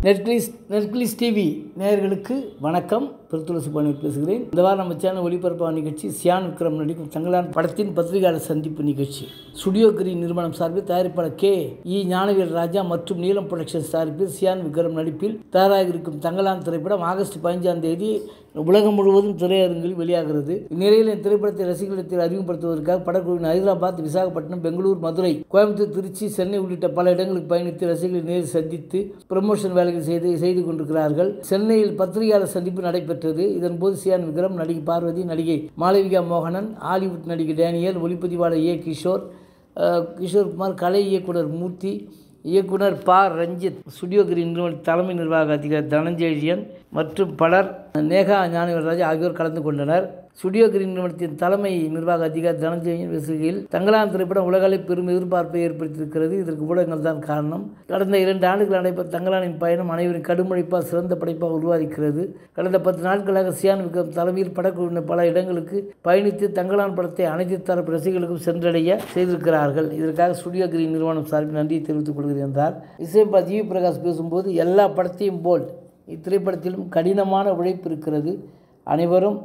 நெட்கிளிஸ் TV நேயர்களுக்கு வணக்கம். திருத்துளசி பாண்டியன் பேசுகிறேன். இந்த வாரம் நம்ம சேனல் ஒளிபரப்பான நிகழ்ச்சி சியான் விக்ரம் நடிக்கும் தங்கலான் படத்தின் பத்திரிகையாளர் சந்திப்பு நிகழ்ச்சி. ஸ்டுடியோ கிரீன் நிறுவனம் சார்பில் தயாரிப்பாளர் கே.இ. ஞானவேல் ராஜா மற்றும் நீலம் புரொடக்ஷன் சார்பில் சியான் விக்ரம் நடிப்பில் தயாராக இருக்கும் தங்கலான் திரைப்படம் ஆகஸ்ட் 15ஆம் தேதி உலகம் முழுவதும் திரையரங்கில் வெளியாகிறது. இந்நிலையில் இந்த திரைப்படத்தை ரசிகர்களிடத்தில் அறிமுகப்படுத்துவதற்காக படக்குழுவின் ஹைதராபாத், விசாகப்பட்டினம், பெங்களூர், மதுரை, கோயம்புத்தூர், திருச்சி, சென்னை உள்ளிட்ட பல இடங்களுக்கு பயணித்து ரசிகர்களை நேரில் சந்தித்து ப்ரமோஷன் வேலைகள் செய்து கொண்டிருக்கிறார்கள். சென்னையில் பத்திரிகையாளர் சந்திப்பு நடைபெற்றது. இதன்போது சியான் விக்ரம், நடிகை பார்வதி, நடிகை மாளவிகா மோகனன், ஹாலிவுட் நடிகை டேனியல், ஒளிப்பதிவாளர் ஏ. கிஷோர்குமார், கலை இயக்குனர் மூர்த்தி, இயக்குனர் ப. ரஞ்சித், ஸ்டுடியோ கிரீன் நிறுவன தலைமை நிர்வாக அதிகாரி தனஞ்சயன் மற்றும் பலர், நேகா ஞானவேல் ராஜா ஆகியோர் கலந்து கொண்டனர். ஸ்டுடியோ கிரீன் நிறுவனத்தின் தலைமை நிர்வாக அதிகாரி தனஞ்சயன் பேசுகையில், தங்கலான் திரைப்படம் உலகளவில் பெரும் எதிர்பார்ப்பை ஏற்படுத்தியிருக்கிறது. இதற்கு ஊடகங்கள் தான் காரணம். கடந்த 2 ஆண்டுகள் நடைபெற்ற தங்கலானின் பயணம் அனைவரின் கடும் உழைப்பால் சிறந்த படைப்பாக உருவாகிறது. கடந்த 10 நாட்களாக சியான் விக்ரம் தலைமையில் படக்குழுவினர் பல இடங்களுக்கு பயணித்து தங்கலான் படத்தை அனைத்து தரப்பு ரசிகர்களுக்கும் சென்றடைய செய்திருக்கிறார்கள். இதற்காக ஸ்டுடியோ கிரீன் நிறுவனம் சார்பில் நன்றியை தெரிவித்துக் கொள்கிறேன் என்றார். இசையமைப்பாளர் ஜி. பிரகாஷ் பேசும்போது, எல்லா படத்தையும் போல் இத்திரைப்படத்திலும் கடினமான உழைப்பு இருக்கிறது. அனைவரும்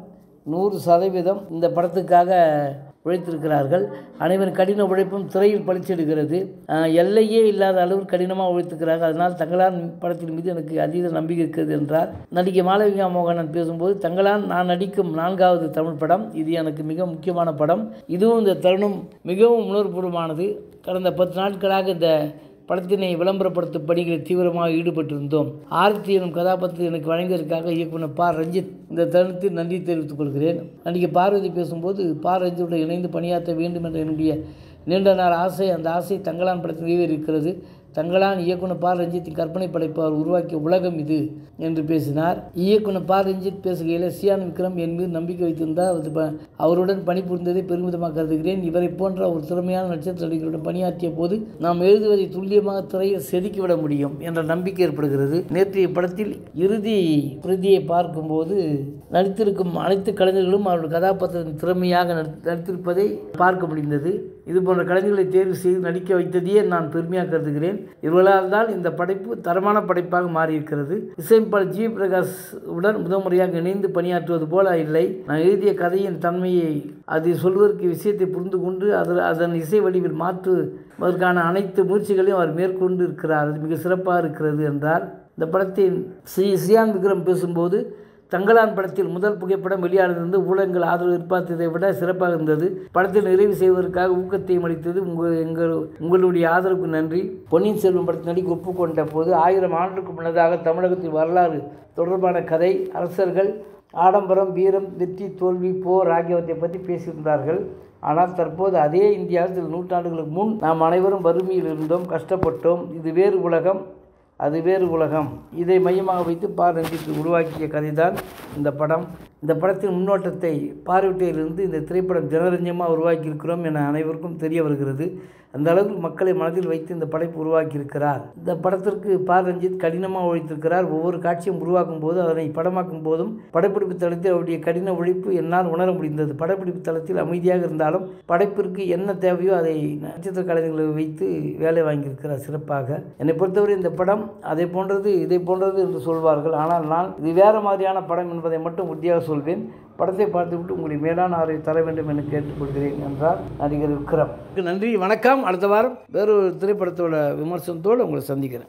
100% இந்த படத்துக்காக உழைத்திருக்கிறார்கள். அனைவரும் கடின உழைப்பும் திரையில் பளிச்செடுக்கிறது. எல்லையே இல்லாத அளவு கடினமாக உழைத்திருக்கிறார்கள். அதனால் தங்கலான் படத்தின் மீது எனக்கு அதீத நம்பிக்கை இருக்கிறது என்றார். நடிகை மாளவிகா மோகனன் பேசும்போது, தங்கலான் நான் நடிக்கும் 4வது தமிழ் படம். இது எனக்கு மிக முக்கியமான படம். இதுவும் இந்த தருணம் மிகவும் உணர்வுபூர்வமானது. கடந்த 10 நாட்களாக இந்த படத்தினை விளம்பரப்படுத்தும் பணிகளில் தீவிரமாக ஈடுபட்டிருந்தோம். ஆர்த்தி எனும் கதாபாத்திரத்தை எனக்கு வழங்கியதற்காக இயக்குனர் ப. ரஞ்சித் இந்த தருணத்தில் நன்றி தெரிவித்துக் கொள்கிறேன். நடிகை பார்வதி பேசும்போது, ப. ரஞ்சித்துடன் இணைந்து பணியாற்ற வேண்டும் என்ற என்னுடைய நீண்ட நாள் ஆசை. அந்த ஆசை தங்கலான் படத்தில் நிறைவேறியிருக்கிறது. தங்கலான் இயக்குனர் ப. ரஞ்சித்தின் கற்பனை படைப்பு அவர் உருவாக்கிய உலகம் இது என்று பேசினார். இயக்குனர் ப. ரஞ்சித் பேசுகையில், சியான் விக்ரம் என் மீது நம்பிக்கை வைத்திருந்தார். அவருடன் பணிபுரிந்ததை பெருமிதமாக கருதுகிறேன். இவரை போன்ற ஒரு திறமையான நட்சத்திர நடிகருடன் பணியாற்றிய போது நாம் எழுதுவதை துல்லியமாக திரையில் செதுக்கிவிட முடியும் என்ற நம்பிக்கை ஏற்படுகிறது. நேற்றைய படத்தில் இறுதி பிரதியை பார்க்கும்போது நடித்திருக்கும் அனைத்து கலைஞர்களும் அவருடைய கதாபாத்திரத்தின் திறமையாக நடித்திருப்பதை பார்க்க முடிந்தது. இதுபோன்ற கலைஞர்களை தேர்வு செய்து நடிக்க வைத்ததையே நான் பெருமையாக கருதுகிறேன். இவர்களால் தான் இந்த படைப்பு தரமான படைப்பாக மாறியிருக்கிறது. இசையமைப்பாளர் ஜி. பிரகாஷ் உடன் முதன்முறையாக இணைந்து பணியாற்றுவது போல இல்லை. நான் எழுதிய கதையின் தன்மையை அதை சொல்வதற்கு விஷயத்தை புரிந்து கொண்டு அதன் இசை வடிவில் மாற்றுவதற்கான அனைத்து முயற்சிகளையும் அவர் மேற்கொண்டு இருக்கிறார். அது மிக சிறப்பாக இருக்கிறது என்றார். இந்த படத்தின் சியான் விக்ரம் பேசும்போது, தங்கலான் படத்தில் முதல் புகைப்படம் வெளியானதிலிருந்து ஊடகங்கள் ஆதரவு எதிர்பார்த்ததை விட சிறப்பாக இருந்தது. படத்தில் நிறைவு செய்வதற்காக ஊக்கத்தையும் அளித்தது உங்களுடைய ஆதரவுக்கு நன்றி. பொன்னியின் செல்வன் படத்தில் நடிக்க ஒப்புக்கொண்ட போது 1000 ஆண்டுக்கு முன்னதாக தமிழகத்தின் வரலாறு தொடர்பான கதை, அரசர்கள், ஆடம்பரம், வீரம், வெற்றி, தோல்வி, போர் ஆகியவற்றை பற்றி பேசியிருந்தார்கள். ஆனால் தற்போது அதே இந்தியாவில் சில நூற்றாண்டுகளுக்கு முன் நாம் அனைவரும் வறுமையில் இருந்தோம், கஷ்டப்பட்டோம். இது வேறு உலகம், அது வேறு உலகம். இதை மையமாக வைத்து ப. ரஞ்சித் உருவாக்கிய கதைதான் இந்த படம். இந்த படத்தின் முன்னோட்டத்தை பார்வையிட்டிருந்து இந்த திரைப்படம் ஜனரஞ்சமாக உருவாக்கியிருக்கிறோம் என அனைவருக்கும் தெரிய வருகிறது. அந்த அளவுக்கு மக்களை மனதில் வைத்து இந்த படைப்பு உருவாக்கியிருக்கிறார். இந்த படத்திற்கு ப. ரஞ்சித் கடினமாக உழைத்திருக்கிறார். ஒவ்வொரு காட்சியும் உருவாக்கும் போது அதனை படமாக்கும் போதும் படப்பிடிப்பு தளத்தில் அவருடைய கடின உழைப்பு என்னால் உணர முடிந்தது. படப்பிடிப்பு தளத்தில் அமைதியாக இருந்தாலும் படைப்பிற்கு என்ன தேவையோ அதை நட்சத்திர கலைஞர்களை வைத்து வேலை வாங்கியிருக்கிறார் சிறப்பாக. என்னை பொறுத்தவரை இந்த படம் அதை போன்றது இதை போன்றது என்று சொல்வார்கள். ஆனால் நான் இது வேறு மாதிரியான படம் என்பதை மட்டும் உறுதியாக சொல்வேன். படத்தை பார்த்துவிட்டு உங்களை மேலான ஆதரவை தர வேண்டும் என கேட்டுக்கொள்கிறேன் என்றார் நடிகர் விக்ரம். நன்றி, வணக்கம். அடுத்த வாரம் வேறொரு திரைப்படத்தோட விமர்சனத்தோடு உங்களை சந்திக்கிறேன்.